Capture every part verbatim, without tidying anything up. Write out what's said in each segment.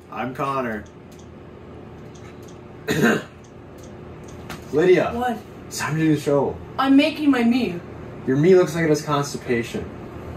I'm Connor. Lydia. What? It's time to do the show. I'm making my me. Your me looks like it has constipation.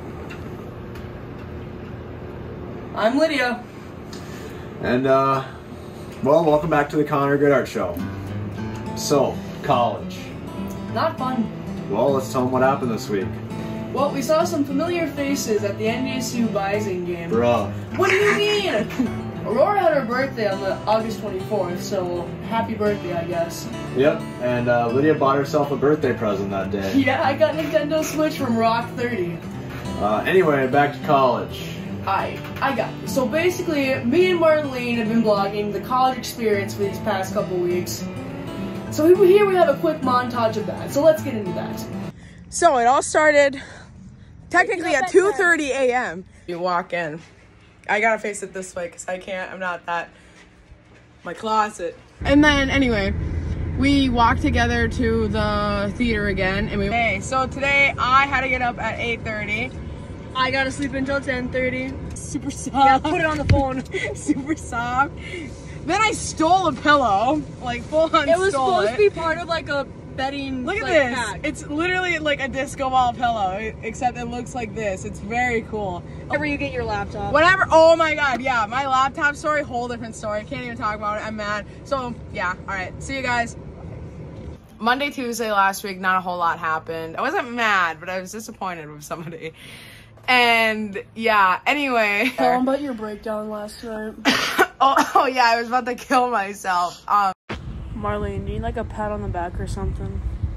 I'm Lydia. And, uh, well, welcome back to the Connor Goodhart Show. So, college. Not fun. Well, let's tell them what happened this week. Well, we saw some familiar faces at the N D S U Bison game. Bruh. What do you mean? Aurora had her birthday on the August twenty-fourth, so happy birthday, I guess. Yep, and uh, Lydia bought herself a birthday present that day. Yeah, I got Nintendo Switch from Rock thirty. Uh, anyway, back to college. Hi, I got this. So basically, me and Marlen have been blogging the college experience for these past couple weeks. So here we have a quick montage of that. So let's get into that. So it all started technically at two thirty a m You walk in. I gotta face it this way because I can't, I'm not that, my closet. And then anyway, we walked together to the theater again and we, hey, so today I had to get up at eight thirty. I gotta sleep until ten thirty. Super soft. Yeah, put it on the phone. Super soft. Then I stole a pillow, like full on. It was supposed it. to be part of like a bedding. Look at like, this. Pack. It's literally like a disco ball pillow, except it looks like this. It's very cool. Whenever you get your laptop. Whatever. Oh my god, yeah. My laptop story, whole different story. I can't even talk about it. I'm mad. So yeah. All right. See you guys. Monday, Tuesday last week, not a whole lot happened. I wasn't mad, but I was disappointed with somebody. And yeah. Anyway. Tell them about your breakdown last night. Oh, oh yeah, I was about to kill myself. Um, Marlen, do you need like a pat on the back or something?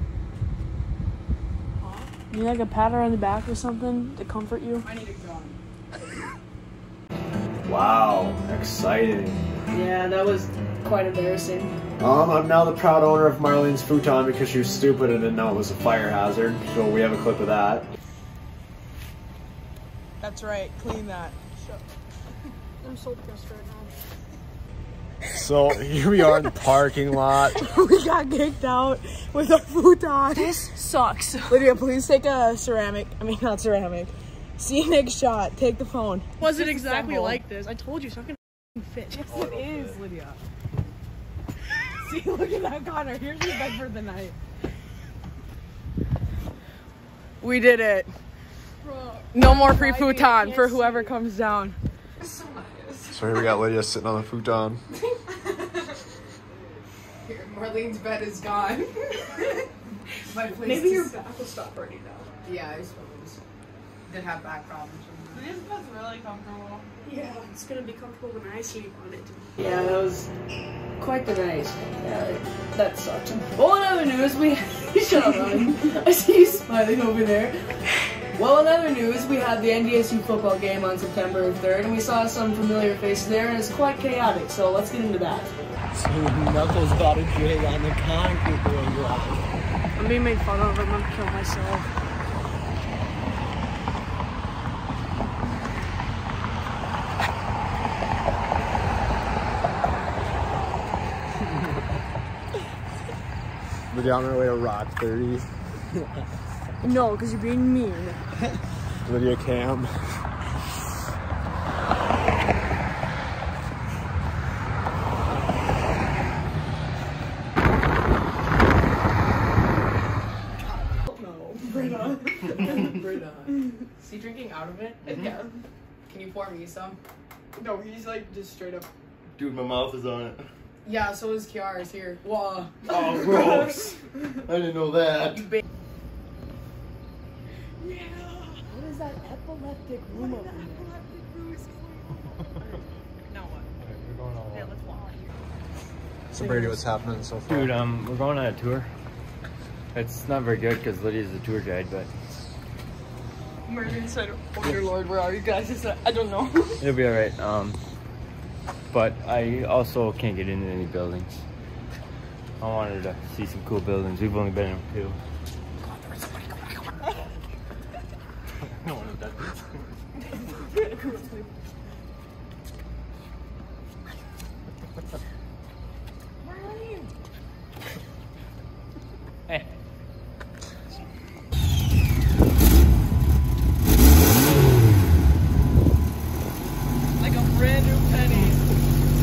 Huh? Do you need like a pat on the back or something to comfort you? I need a gun. Wow, exciting. Yeah, that was quite embarrassing. Um, I'm now the proud owner of Marlene's futon because she was stupid and didn't know it was a fire hazard. So we have a clip of that. That's right, clean that. I'm so pissed right now. So here we are in the parking lot. We got kicked out with a futon. This sucks. Lydia, please take a ceramic, I mean not ceramic, scenic shot. Take the phone. Was it exactly like this? I told you, it's not gonna fit. Yes, it is, Lydia. See, look at that, Connor. Here's your bed for the night. We did it. Bro, no more free futon for whoever comes down. So here we got Lydia sitting on the futon. Here, Marlene's bed is gone. My place maybe is... your back will stop hurting now. Yeah, I suppose. Did have back problems. This bed's really comfortable. Yeah, it's gonna be comfortable when I sleep on it. Yeah, that was quite the night. Yeah, that sucked. Well, in other news, we shut up, Ryan. I see you smiling over there. Well, in other news, we had the N D S U football game on September third, and we saw some familiar faces there, and it's quite chaotic, so let's get into that. So Knuckles got a jig on the concrete the way you are. I'm being made fun of, I'm gonna kill myself. Lydia on her way to Rock thirty. No, because you're being mean. Lydia Cam. Britta. Britta. Is he drinking out of it? Yeah. Can you pour me some? No, he's like just straight up. Dude, my mouth is on it. Yeah, so is Kiara's here. Whoa. Oh, gross. I didn't know that. Yeah. What is that epileptic room over there? Now what? We're going all Yeah, let's walk. So Brady, what's happening so far? Dude, um, we're going on a tour. It's not very good because Lydia's the tour guide, but Megyn said, oh dear Lord, where are you guys? I said, I don't know. it'll be alright. Um, but I also can't get into any buildings. I wanted to see some cool buildings. We've only been in two. No one does this. Hey. Like a brand new penny.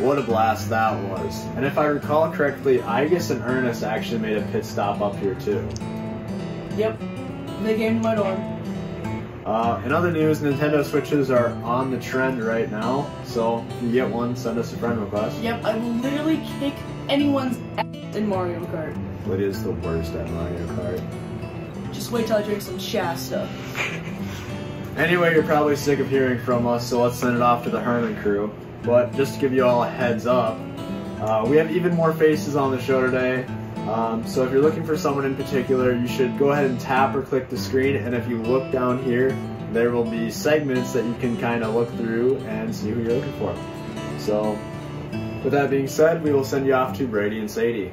what a blast that was. And if I recall correctly, Igus and Ernest actually made a pit stop up here too. Yep, they came to my dorm. Uh, in other news, Nintendo Switches are on the trend right now, so if you get one, send us a friend request. Yep, I will literally kick anyone's ass in Mario Kart. Lydia's the worst at Mario Kart. Just wait till I drink some Shasta. Anyway, you're probably sick of hearing from us, so let's send it off to the Herman crew. But just to give you all a heads up, uh, we have even more faces on the show today. Um, so if you're looking for someone in particular, you should go ahead and tap or click the screen, and if you look down here, there will be segments that you can kind of look through and see who you're looking for. So, with that being said, we will send you off to Brady and Sadie.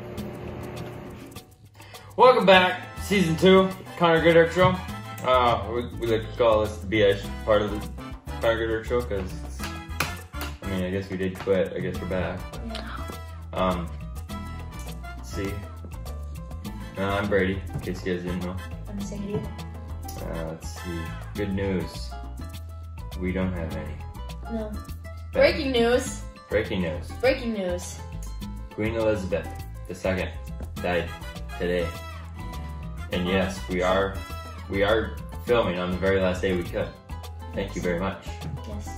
Welcome back, season two, Connor Goodhart Show. Uh, we, we like to call this the B I part of the Connor Goodhart Show because, I mean, I guess we did quit. I guess we're back. Yeah. Um, let's see. Uh, I'm Brady, in case you guys didn't know. I'm Sadie. Uh, let's see. Good news. We don't have any. No. Bad. Breaking news. Breaking news. Breaking news. Queen Elizabeth the Second died today. And yes, we are we are filming on the very last day we could. Thank you very much. Yes.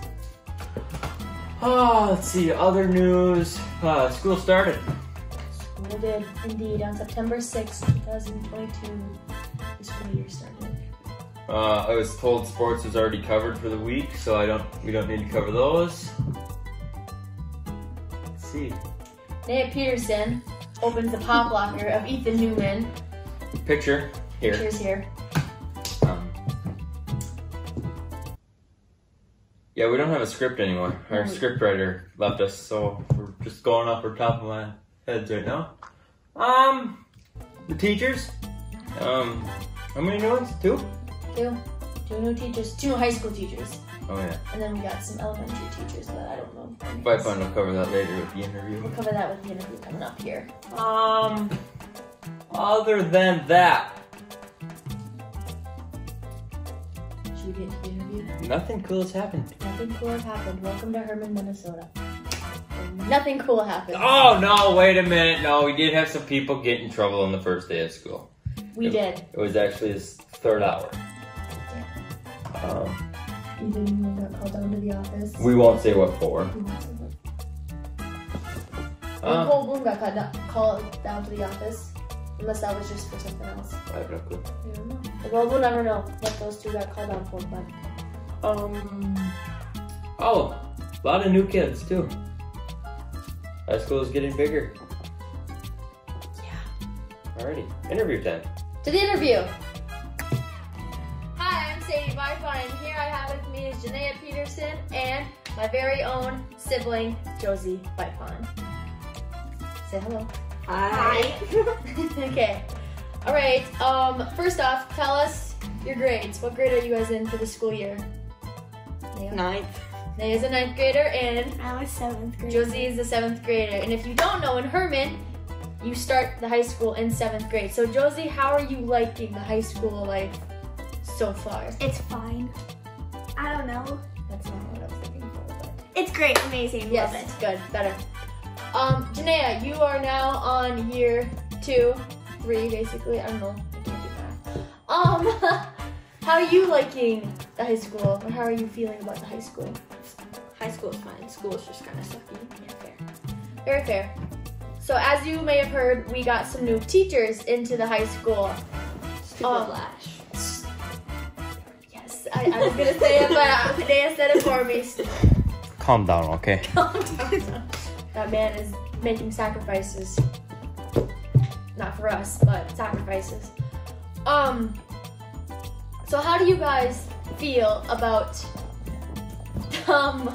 Oh, let's see. Other news. Uh, school started. School did indeed on September sixth, twenty twenty-two. The school year started. Uh, I was told sports was already covered for the week, so I don't. We don't need to cover those. Let's see. Naya Pederson opens the pop locker of Ethan Newman. Picture here. Pictures here. Um, yeah, we don't have a script anymore. Our No. script writer left us, so we're just going off our top of my heads right now. Um, the teachers. Um, how many new ones? Two? Two. Two new teachers. Two new high school teachers. Oh yeah. And then we got some elementary teachers, but I don't know. Vipond will cover that later with the interview. We'll cover that with the interview coming up here. Um, other than that, Should we get into the interview? nothing cool has happened. Nothing cool has happened. Welcome to Herman, Minnesota. And nothing cool happened. Oh no, wait a minute. No, we did have some people get in trouble on the first day of school. We it, did. It was actually his third hour. Um, Ethan Newman got called down to the office. we won't say what for. We won't say what. Uh, Nicole Bloom got called down, called down to the office. Unless that was just for something else. I have no clue. We don't know. Well, we'll never know what those two got called down for, but... Um. Oh, a lot of new kids too. High school is getting bigger. Yeah. Alrighty, interview time. To the interview. Hi, I'm Sadie Vipond, and here I have with me is Jennaya Pederson and my very own sibling, Josie Vipond. Say hello. Hi. Okay. All right. Um. First off, tell us your grades. What grade are you guys in for the school year? Naya? Ninth. Naya's a ninth grader, and I was seventh grade. Josie is a seventh grader. And if you don't know, in Herman, you start the high school in seventh grade. So Josie, how are you liking the high school life so far? It's fine. I don't know. That's not what I was looking for, but It's great, amazing, yes, love it. good, better. Um, Jennaya, you are now on year two, three, basically. I don't know. I can't do math. Um, how are you liking the high school, or how are you feeling about the high school? High school is fine. School is just kind of sucky. Yeah, fair. Very fair. So as you may have heard, we got some new teachers into the high school. Stupid Um, Flash. Yes, I, I was gonna say it, but Jennaya said it for me. Calm down, okay? That man is making sacrifices. Not for us, but sacrifices. Um, so how do you guys feel about, um,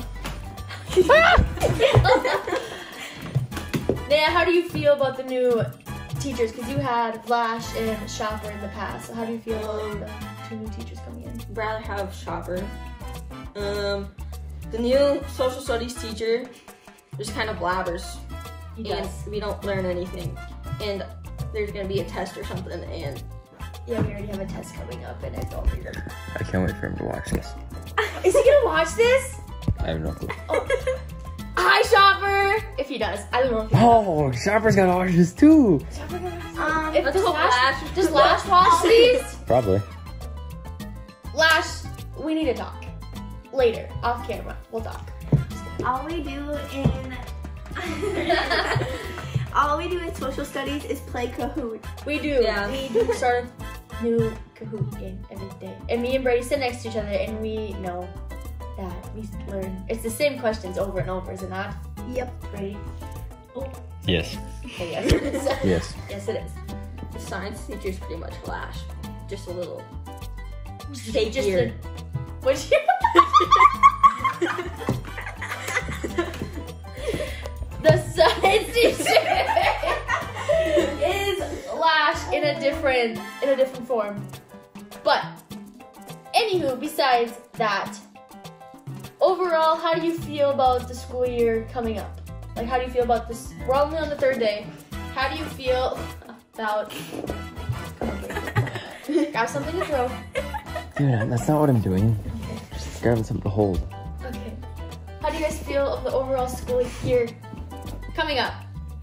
Naya, how do you feel about the new teachers? Because you had Flash and Shopper in the past. So how do you feel about the two new teachers coming in? Rather have Shopper. Um, the new social studies teacher just kind of blabbers, Yes. and we don't learn anything. And there's gonna be a test or something, and Yeah, we already have a test coming up, and I don't read it. I can't wait for him to watch this. Is he gonna watch this? I have no clue. Oh. I Hi, Shopper! If he does. I don't know if he does. Oh, Shopper's got oranges too. Shopper does. Um, If let's does hope Lash, Lash- does Lash watch these? Probably. Lash, we need to talk. Later, off camera. We'll talk. All we do in all we do in social studies is play Kahoot. We do. Yeah. We do start a new Kahoot game every day. And me and Brady sit next to each other and we know that we learn. It's the same questions over and over, is it not? Yep. Brady? Oh. Yes. Okay, yes, it is. Yes. Yes, it is. The science teacher's pretty much Lash. Just a little Just shakier. a, what'd you? The science teacher is Lash in a different in a different form. But anywho, besides that, overall, how do you feel about the school year coming up? Like, how do you feel about this? We're only on the third day. How do you feel about? Got something to throw. Dude, that's not what I'm doing. Just grabbing something to hold. Okay. How do you guys feel of the overall school year coming up?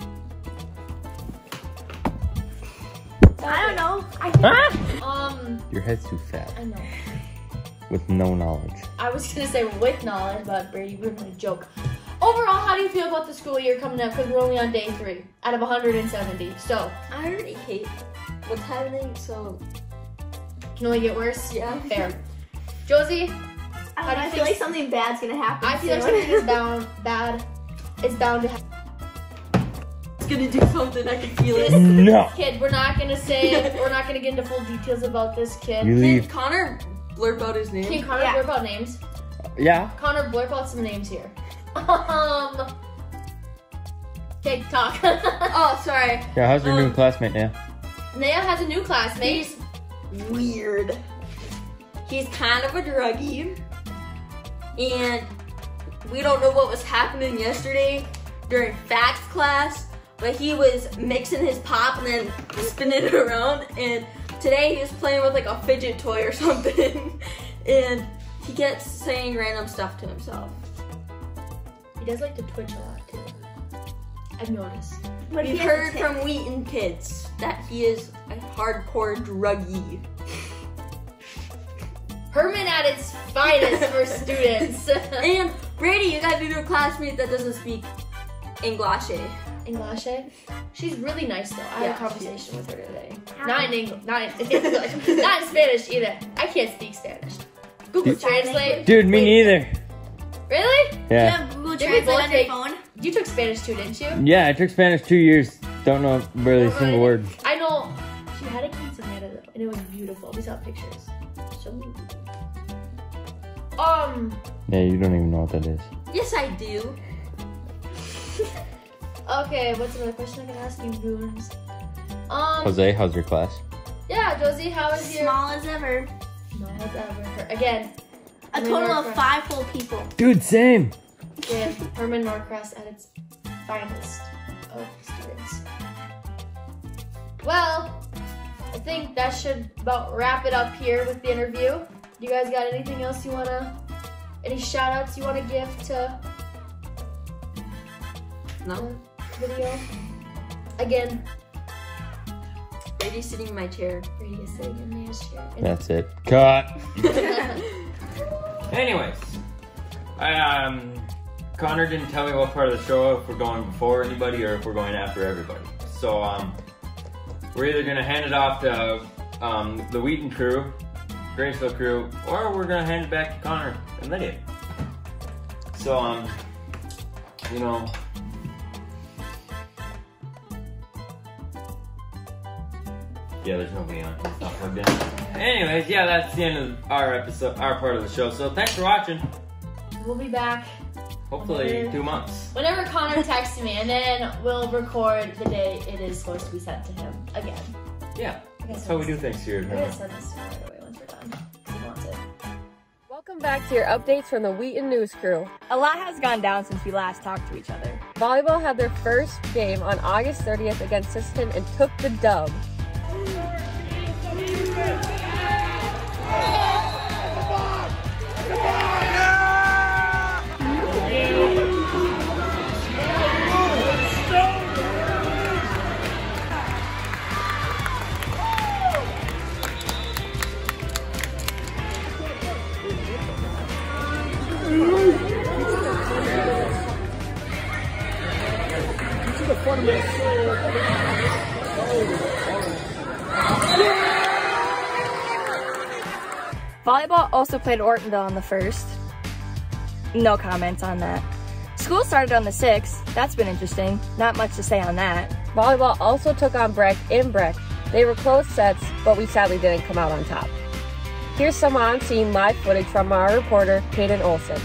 I don't know. I Um, Your head's too fat. I know. With no knowledge. I was gonna say with knowledge, but Brady, we're gonna joke. Overall, how do you feel about the school year coming up? Because we're only on day three out of one hundred seventy. So, I already hate what's happening, so can only get worse? yeah. Fair. Josie, I, How do don't know, you I think feel like s- something bad's gonna happen. I feel like soon. something is bound, bad, is bound to happen. It's gonna do something, I can feel it. No! Kid, we're not gonna say, we're not gonna get into full details about this kid. You Can leave. Connor blurb out his Can name? Connor Yeah. blurb out names? Yeah. Connor, blurb out some names here. Um. Okay, talk. Oh, sorry. Yeah, how's your new Um, classmate now? Naya has a new classmate. He's weird. He's kind of a druggie. And we don't know what was happening yesterday during facts class, but he was mixing his pop and then spinning it around. And today he was playing with like a fidget toy or something. And he gets saying random stuff to himself. He does like to twitch a lot too. I've noticed. But he We've has heard a tick. from Wheaton kids that he is a hardcore druggie. Herman at its finest for students. And Brady, you got a new classmate that doesn't speak English. English. She's really nice though. I Yeah, had a conversation with her today. Not in English, not in English, not in Spanish either. I can't speak Spanish. Google Dude. Translate. Dude, me Wait, neither. Really? You Yeah. have Google Did we Translate both on your take- phone? You took Spanish too, didn't you? Yeah, I took Spanish two years. Don't know barely a single word. I know. She had a quinceañera though, and it was beautiful. We saw pictures. So um. Yeah, you don't even know what that is. Yes, I do. Okay, what's another question I can ask you, goons? Um. Jose, how's your class? Yeah, Josie, how is your? Small as ever. Small as ever. Again. A Herman total of Norcross. five full people. Dude, same. Yeah, Herman-Norcross at its finest of students. Well, I think that should about wrap it up here with the interview. You guys got anything else you wanna, any shout outs you wanna give to No. the video? Again, Brady's sitting in my chair. Brady is sitting in Naya's chair. And- That's it. Cut. Anyways, I, um, Connor didn't tell me what part of the show, if we're going before anybody or if we're going after everybody. So, um, we're either gonna hand it off to, um, the Wheaton crew, Graceville crew, or we're gonna hand it back to Connor and Lydia. So, um, you know, yeah, there's nobody on. It's not plugged in. Anyways, yeah, that's the end of our episode, our part of the show. So thanks for watching. We'll be back Hopefully two months. whenever Connor texts me, and then we'll record the day it is supposed to be sent to him again. Yeah, I guess that's how we do things here. I'm gonna send this to him right away once we're done. 'Cause he wants it. Welcome back to your updates from the Wheaton News Crew. A lot has gone down since we last talked to each other. Volleyball had their first game on August thirtieth against Siston and took the dub. Volleyball also played Ortonville on the first. No comments on that. School started on the sixth. That's been interesting. Not much to say on that. Volleyball also took on Breck in Breck. They were close sets, but we sadly didn't come out on top. Here's some on-scene live footage from our reporter, Caden Olsen.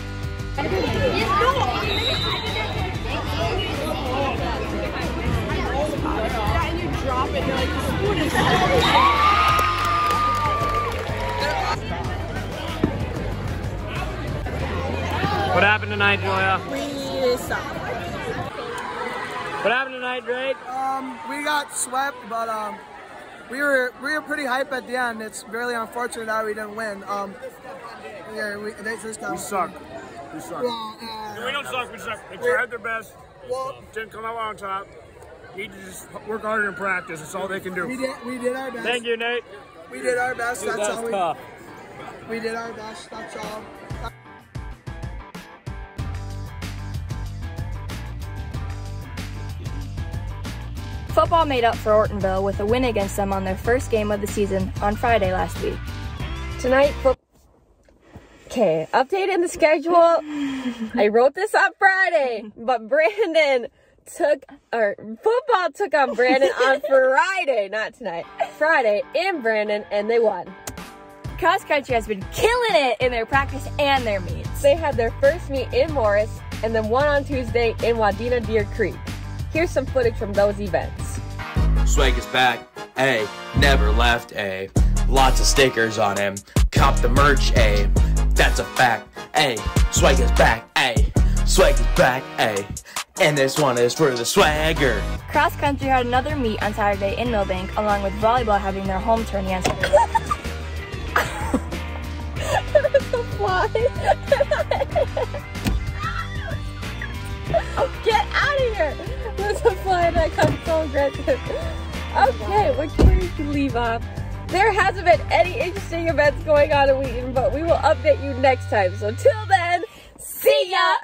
What happened tonight, Julia? We sucked. What happened tonight, Drake? Um, we got swept, but um, we were we were pretty hype at the end. It's really unfortunate that we didn't win. Um, yeah, we they just got. We suck. We suck. Well, uh, we don't suck. We suck. They tried their best. Well, didn't come out on top. Need to just work harder in practice. That's all they can do. We did. We did our best. Thank you, Nate. We did our best. Dude, that's that's all. We, tough. we did our best. That's all. Football made up for Ortonville with a win against them on their first game of the season on Friday last week. Tonight, football. Okay, update in the schedule. I wrote this on Friday, but Brandon took, or football took on Brandon on Friday, not tonight. Friday in Brandon, and they won. Cross country has been killing it in their practice and their meets. They had their first meet in Morris, and then one on Tuesday in Wadena Deer Creek. Here's some footage from those events. Swag is back, ayy, never left, ayy. Lots of stickers on him, cop the merch, ayy. That's a fact, ayy. Swag is back, ayy. Swag is back, ayy. And this one is for the swagger. Cross country had another meet on Saturday in Millbank, along with volleyball having their home tourney on Saturday. That's a fly. Get out of here! There's a fly that got so aggressive. Okay, we're going to leave off. There hasn't been any interesting events going on in Wheaton, but we will update you next time. So till then, see ya!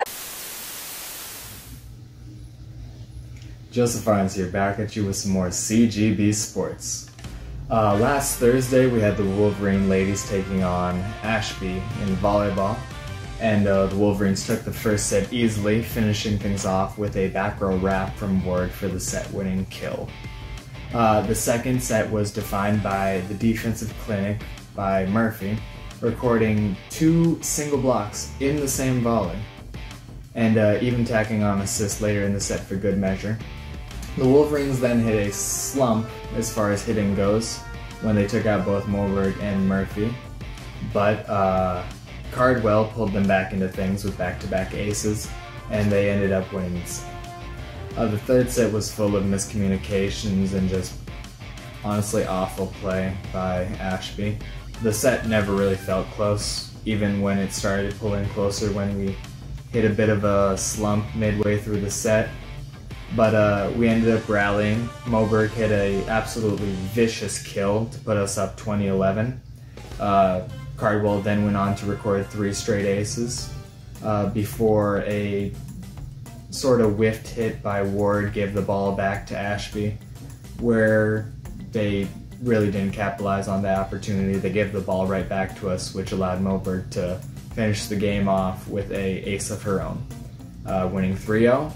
Joseph Arens here, back at you with some more C G B sports. Uh, last Thursday we had the Wolverine ladies taking on Ashby in volleyball. And uh, the Wolverines took the first set easily, finishing things off with a back row wrap from Ward for the set-winning kill. Uh, the second set was defined by the defensive clinic by Murphy, recording two single blocks in the same volley, and uh, even tacking on assists later in the set for good measure. The Wolverines then hit a slump as far as hitting goes when they took out both Moberg and Murphy, but uh, Cardwell pulled them back into things with back-to-back aces, and they ended up winning the set. Uh, the third set was full of miscommunications and just honestly awful play by Ashby. The set never really felt close, even when it started pulling closer when we hit a bit of a slump midway through the set. But uh, we ended up rallying. Moberg hit a absolutely vicious kill to put us up twenty eleven. Uh, Cardwell then went on to record three straight aces uh, before a sort of whiffed hit by Ward gave the ball back to Ashby, where they really didn't capitalize on the opportunity. They gave the ball right back to us, which allowed Moberg to finish the game off with a ace of her own, uh, winning three oh.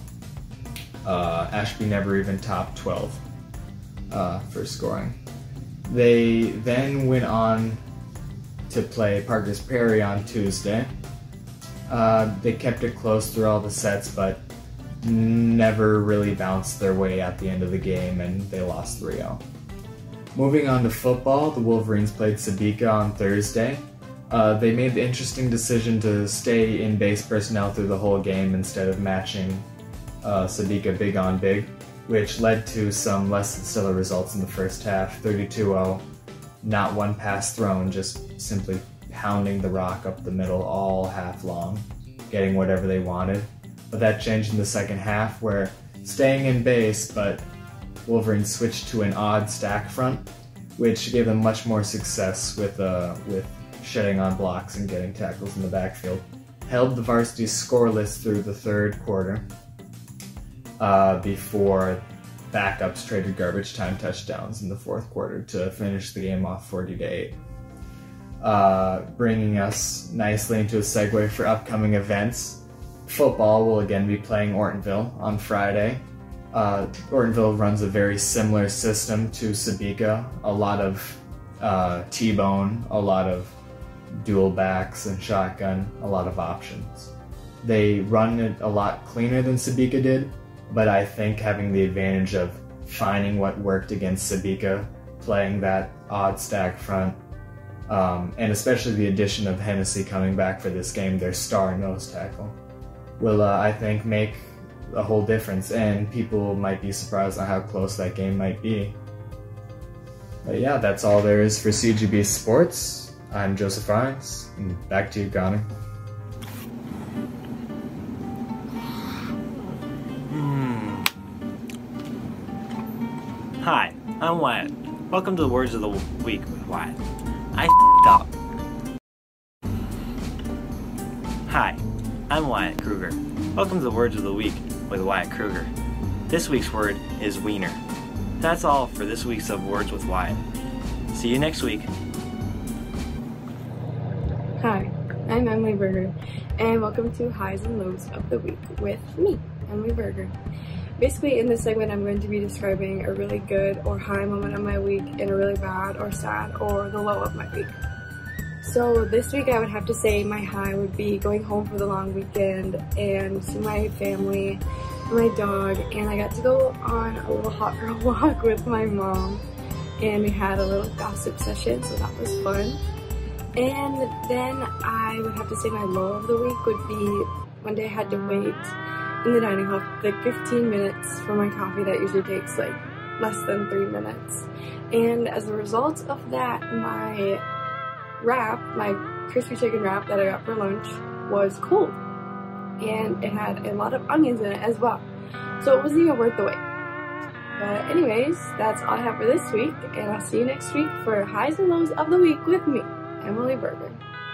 Uh, Ashby never even topped twelve uh, for scoring. They then went on to play Parker's Prairie on Tuesday. Uh, they kept it close through all the sets, but never really bounced their way at the end of the game, and they lost three oh. Moving on to football, the Wolverines played Sabika on Thursday. Uh, they made the interesting decision to stay in base personnel through the whole game instead of matching uh, Sabika big on big, which led to some less than stellar results in the first half, thirty-two oh. Not one pass thrown, just simply pounding the rock up the middle all half long, getting whatever they wanted. But that changed in the second half, where staying in base, but Wolverines switched to an odd stack front, which gave them much more success with uh, with shedding on blocks and getting tackles in the backfield. Held the varsity scoreless through the third quarter uh, before backups traded garbage time touchdowns in the fourth quarter to finish the game off forty to eight. uh, bringing us nicely into a segue for upcoming events. Football will again be playing Ortonville on Friday. Uh, Ortonville runs a very similar system to Sabika. A lot of uh, T-bone, a lot of dual backs and shotgun, a lot of options. They run it a lot cleaner than Sabika did, but I think having the advantage of finding what worked against Sabika, playing that odd stack front, um, and especially the addition of Hennessy coming back for this game, their star nose tackle, will, uh, I think, make a whole difference, and people might be surprised on how close that game might be. But yeah, that's all there is for C G B Sports. I'm Joseph Arens, and back to you, Connor. Hmm. Hi, I'm Wyatt. Welcome to the Words of the Week with Wyatt. I f***ed up. Hi, I'm Wyatt Krueger. Welcome to the Words of the Week with Wyatt Krueger. This week's word is wiener. That's all for this week's of Words with Wyatt. See you next week. Hi, I'm Emily Berger, and welcome to Highs and Lows of the Week with me, Emily Berger. Basically, in this segment, I'm going to be describing a really good or high moment of my week and a really bad or sad or the low of my week. So this week, I would have to say my high would be going home for the long weekend and see my family, my dog, and I got to go on a little hot girl walk with my mom, and we had a little gossip session, so that was fun. And then I would have to say my low of the week would be one day I had to wait in the dining hall like fifteen minutes for my coffee that usually takes like less than three minutes. And as a result of that, my wrap, my crispy chicken wrap that I got for lunch was cold. And it had a lot of onions in it as well. So it wasn't even worth the wait. But anyways, that's all I have for this week, and I'll see you next week for Highs and Lows of the Week with me, Emily Berger.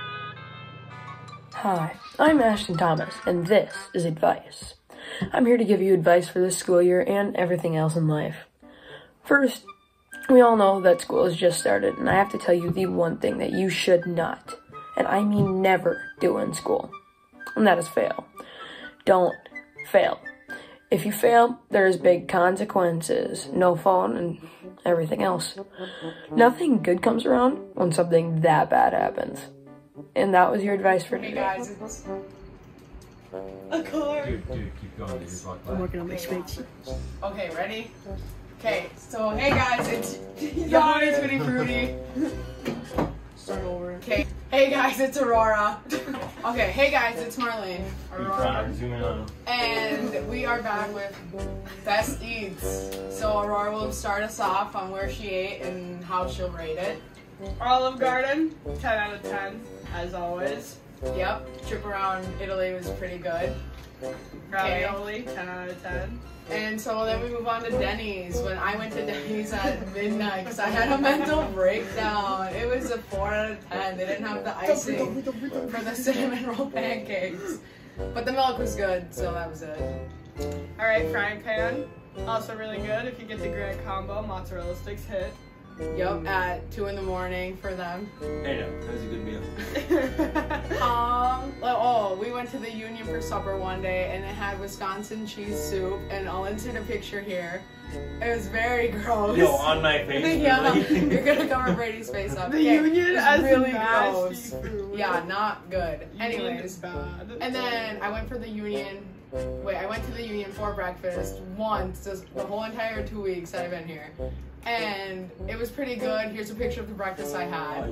Hi, I'm Ashton Thomas, and this is advice. I'm here to give you advice for this school year and everything else in life. First, we all know that school has just started, and I have to tell you the one thing that you should not, and I mean never, do in school, and that is fail. Don't fail. If you fail, there's big consequences, no phone, and everything else. Nothing good comes around when something that bad happens. And that was your advice for today. Hey guys, it's a car. Dude, dude, keep going. Dude, just walk by. I'm working on my spreadsheet. Okay, ready? Okay, so hey guys, it's Yoni Twitty Fruity. Start over. Okay, hey guys, it's Aurora. Okay, hey guys, it's Marlen. Aurora. Zoom in on them. And we are back with Best Eats. So Aurora will start us off on where she ate and how she'll rate it. Olive Garden, ten out of ten, as always. Yep, trip around Italy was pretty good. Ravioli, ten out of ten. And so then we move on to Denny's. When I went to Denny's at midnight because I had a mental breakdown. It was a four out of ten. They didn't have the icing for the cinnamon roll pancakes. But the milk was good, so that was it. Alright, frying pan, also really good. If you get the grand combo, mozzarella sticks hit. Yep, at two in the morning for them. Hey, no, that was a good meal. um, oh, we went to the Union for supper one day, and it had Wisconsin cheese soup, and I'll insert a picture here. It was very gross. Yo, on my face. Yeah, you're gonna cover Brady's face up. The Okay, Union it's as really nasty gross. food. Yeah, not good. Union Anyways, is bad. and then I went for the Union. Wait, I went to the Union for breakfast once, just the whole entire two weeks that I've been here. And it was pretty good. Here's a picture of the breakfast I had.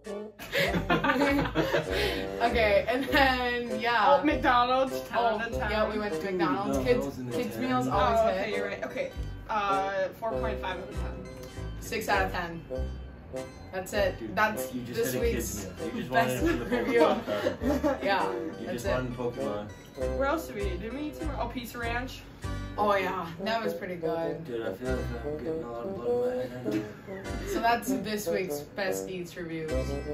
Okay, and then, yeah. Oh, McDonald's, ten Oh, out of ten. yeah, we went to McDonald's. Kids, kids meals Oh, always okay, hit. you're right. Okay, uh, four point five out of ten. six out of ten. That's it. Dude, that's you just this had a week's kids meal. You just best wanted it for the review. Pokemon card. Yeah, You that's just it. wanted Pokemon. Where else did we eat? Did we eat somewhere? Oh, Pizza Ranch. Oh yeah, that was pretty good. Dude, I feel like I'm getting a lot of blood in my head. So that's this week's Best Eats reviews.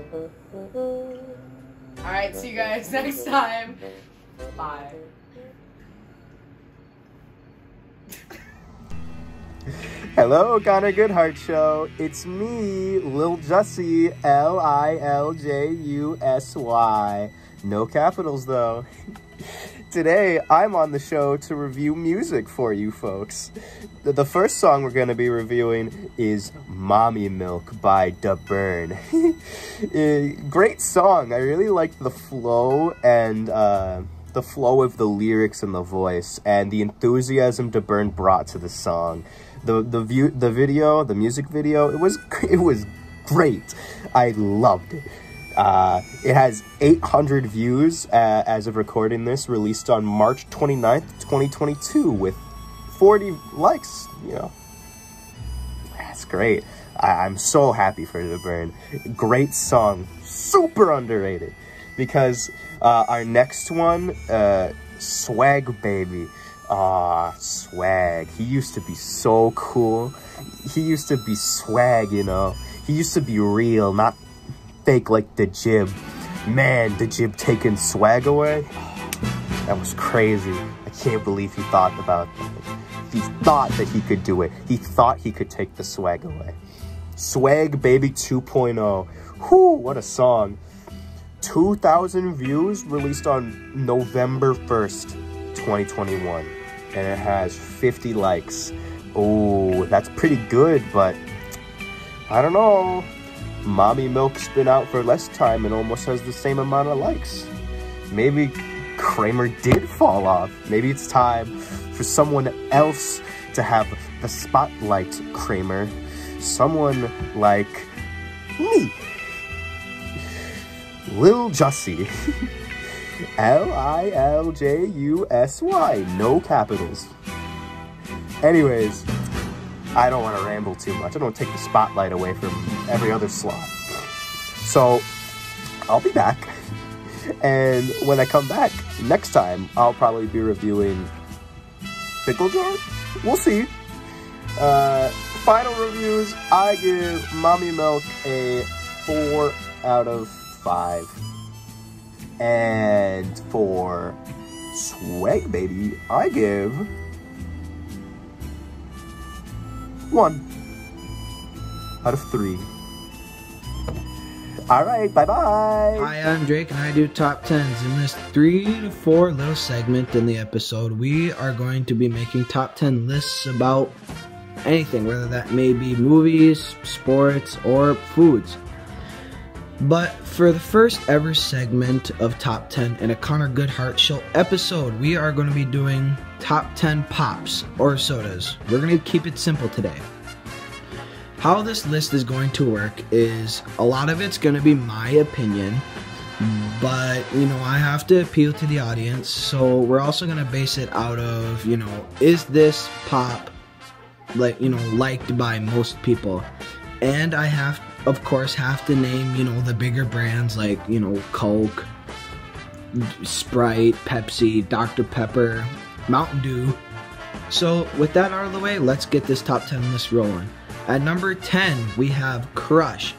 Alright, see you guys next time. Bye. Hello, Connor Goodhart Show. It's me, Lil Jussie, L I L J U S Y. No capitals, though. Today, I'm on the show to review music for you folks. The, the first song we're going to be reviewing is Mommy Milk by Da Burn. uh, great song. I really liked the flow and uh, the flow of the lyrics and the voice and the enthusiasm Da Burn brought to the song. The the view the video, the music video, it was it was great. I loved it. Uh, it has eight hundred views uh, as of recording this, released on March twenty-ninth, twenty twenty-two, with forty likes, you know. That's great. I I'm so happy for Da Burn. Great song, super underrated, because uh, our next one, uh, Swag Baby. Aw, Swag. He used to be so cool. He used to be swag, you know. He used to be real, not fake like the Jib. Man, the Jib taking Swag away? That was crazy. I can't believe he thought about that. He thought that he could do it. He thought he could take the Swag away. Swag Baby two point oh. Whew, what a song. two thousand views, released on November first. twenty twenty-one, and it has fifty likes. Oh, that's pretty good, but I don't know. Mommy Milk's been out for less time and almost has the same amount of likes. Maybe Kramer did fall off. Maybe it's time for someone else to have the spotlight, Kramer. Someone like me. Lil Jussie. L I L J U S Y, no capitals. Anyways, I don't want to ramble too much. I don't want to take the spotlight away from every other slot. So, I'll be back. And when I come back next time, I'll probably be reviewing Pickle Jar? We'll see. Uh, final reviews, I give Mommy Milk a four out of five. And for Swag Baby, I give one out of three. Alright, bye-bye! Hi, I'm Drake and I do top tens. In this three to four little segment in the episode, we are going to be making top ten lists about anything, whether that may be movies, sports, or foods. But for the first ever segment of Top ten in a Connor Goodhart Show episode, we are going to be doing Top ten Pops or sodas. We're going to keep it simple today. How this list is going to work is a lot of it's going to be my opinion, but, you know, I have to appeal to the audience, so we're also going to base it out of, you know, is this pop, like, you know, liked by most people? And I have of course have to name, you know, the bigger brands like, you know, Coke, Sprite, Pepsi, Doctor Pepper, Mountain Dew. So with that out of the way, let's get this top ten list rolling. At number ten, we have Crush.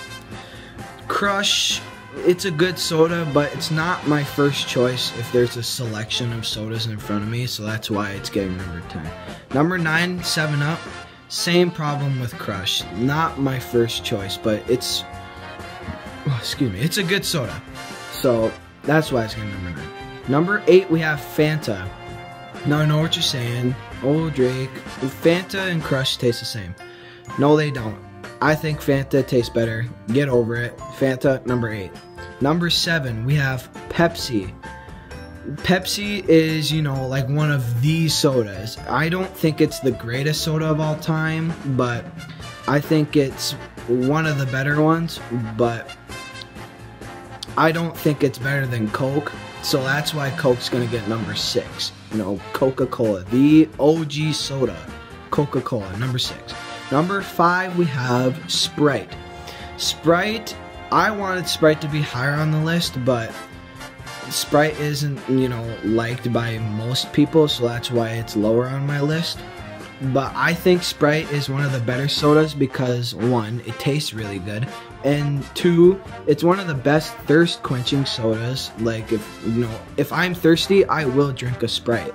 Crush, it's a good soda, but it's not my first choice if there's a selection of sodas in front of me, so that's why it's getting number ten. Number nine, seven up. Same problem with Crush. Not my first choice, but it's, oh, excuse me, it's a good soda. So that's why it's getting number nine. Number eight, we have Fanta. Now I know what you're saying. Oh, Drake, Fanta and Crush taste the same. No, they don't. I think Fanta tastes better. Get over it. Fanta, number eight. Number seven, we have Pepsi. Pepsi is, you know, like one of these sodas. I don't think it's the greatest soda of all time, but I think it's one of the better ones, but I don't think it's better than Coke, so that's why Coke's gonna get number six. You know, Coca-Cola, the O G soda. Coca-Cola, number six. Number five, we have Sprite. Sprite, I wanted Sprite to be higher on the list, but Sprite isn't, you know, liked by most people, so that's why it's lower on my list. But I think Sprite is one of the better sodas because, one, it tastes really good, and two, it's one of the best thirst quenching sodas. Like, if, you know, if I'm thirsty, I will drink a Sprite.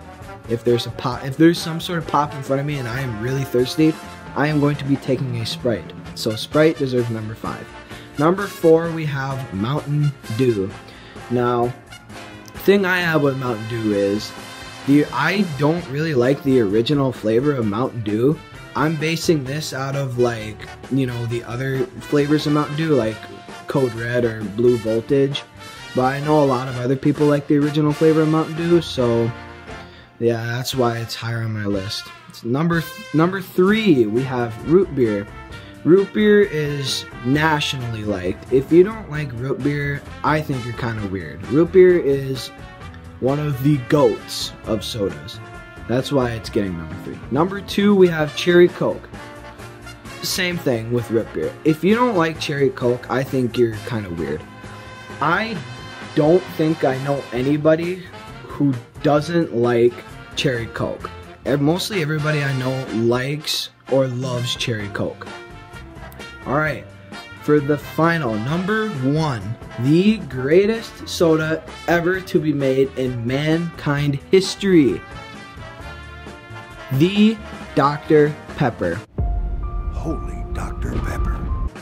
If there's a pop, if there's some sort of pop in front of me and I am really thirsty, I am going to be taking a Sprite. So Sprite deserves number five. Number four, we have Mountain Dew. Now, thing I have with Mountain Dew is the I don't really like the original flavor of Mountain Dew. I'm basing this out of, like, you know, the other flavors of Mountain Dew, like Code Red or Blue Voltage. But I know a lot of other people like the original flavor of Mountain Dew, so yeah, that's why it's higher on my list. It's number number three, we have root beer. Root beer is nationally liked. If you don't like root beer, I think you're kind of weird. Root beer is one of the goats of sodas. That's why it's getting number three. Number two, we have Cherry Coke. Same thing with root beer. If you don't like Cherry Coke, I think you're kind of weird. I don't think I know anybody who doesn't like Cherry Coke. Mostly everybody I know likes or loves Cherry Coke. Alright, for the final, number one, the greatest soda ever to be made in mankind history. The Doctor Pepper. Holy Doctor Pepper.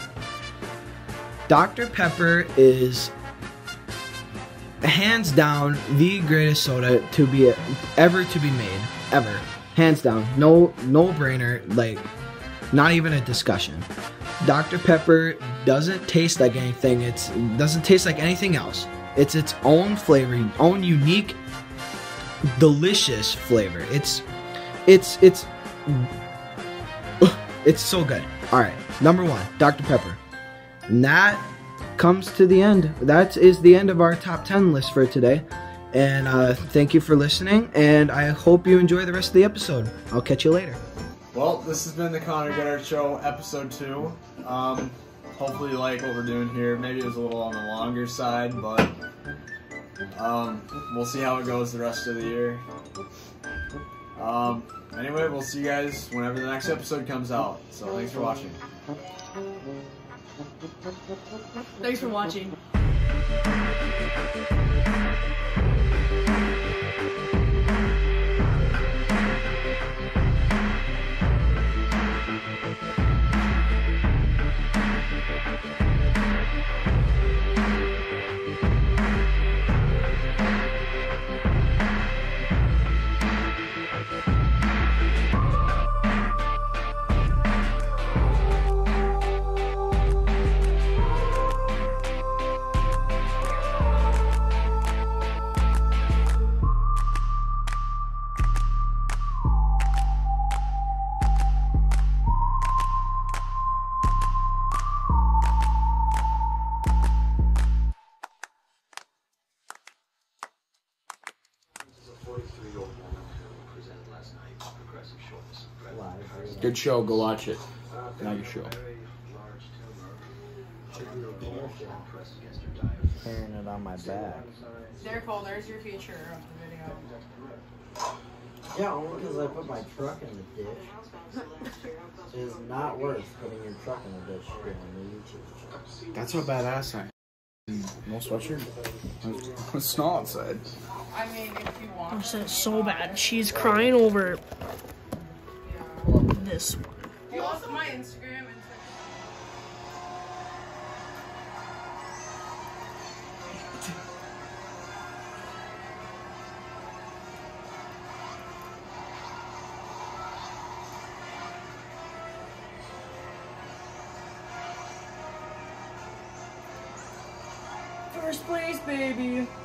Doctor Pepper is hands down the greatest soda to be ever to be made. Ever. Hands down. No no brainer, like not even a discussion. Doctor Pepper doesn't taste like anything. It's doesn't taste like anything else. It's its own flavor, own unique, delicious flavor. It's it's it's it's so good. All right, number one, Doctor Pepper. And that comes to the end. That is the end of our top ten list for today. And uh, thank you for listening. And I hope you enjoy the rest of the episode. I'll catch you later. Well, this has been the Connor Goodhart Show, episode two. Um, hopefully you like what we're doing here. Maybe it was a little on the longer side, but um, we'll see how it goes the rest of the year. Um, anyway, we'll see you guys whenever the next episode comes out. So thanks for watching. Thanks for watching. Good show, go watch it. Not your show. Carrying it on my back. There, Cole, there's your feature of the video. Yeah, only because I put my truck in the ditch. It is not worth putting your truck in the ditch on the YouTube. That's how badass I am. No sweatshirt. It's snow outside. I mean, if you want. This is so bad. She's crying over this one. Do you also my Instagram and First place, baby.